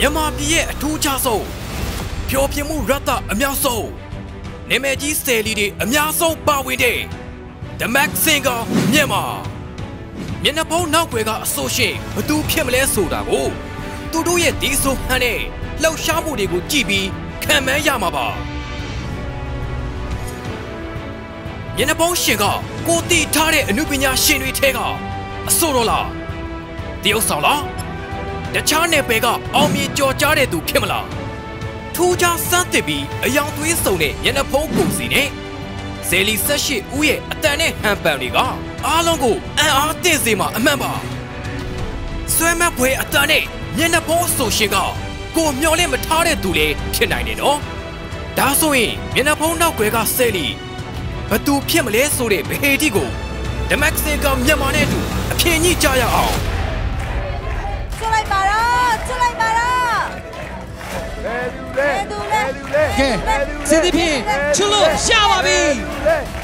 မြန်မာပြည်ရဲ့အထူးခြားဆုံးဖျော်ဖြေမှုရတ္တအများဆုံးနာမည်ကြီးဆယ်လီတွေအများဆုံးပါဝင်တဲ့ The Max Singer မြန်မာမျက်နှာဖုံးနောက်ွယ်ကအဆိုရှင်ဘသူဖြစ်မလဲဆိုတာကိုသူတို့ရဲ့ဒီဆိုဟန်နဲ့လှောက်ရှားမှုတွေကိုကြည့်ပြီးခံမှန်းရမှာပါမျက်နှာဖုံးရှင်ကကိုတီထားတဲ့အမှုပညာရှင်တွေထဲကအဆိုတော်လားတရုတ်ဆောင်လားတခြားနယ်ပယ်ကအောင်မြင်ကြော်ကြားတဲ့သူဖြစ်မလားထူးခြားစမ်းသစ်ပြီးအယောင်သွေးစုံတဲ့မျက်နှာဖုံးကိုစီနဲ့ဇယ်လီ18ဦးရဲ့အတန်နဲ့ဟန်ပန်တွေကအားလုံးကိုအံ့အားသင့်စေမှာအမှန်ပါဆွဲမပွဲအတန်နဲ့မျက်နှာဖုံးဆိုရှင်ကကိုမျော်လင့်မထားတဲ့သူလည်းဖြစ်နိုင်တယ်နော်ဒါဆိုရင်မျက်နှာဖုံးနောက်ွယ်ကဆယ်လီဘသူဖြစ်မလဲဆိုတဲ့ဗဟေတိကို The Max Singer မြန်မာနဲ့အတူအဖြေညှိကြရအောင်出来吧啦！出来吧啦！ OK，CDP 出路下马比。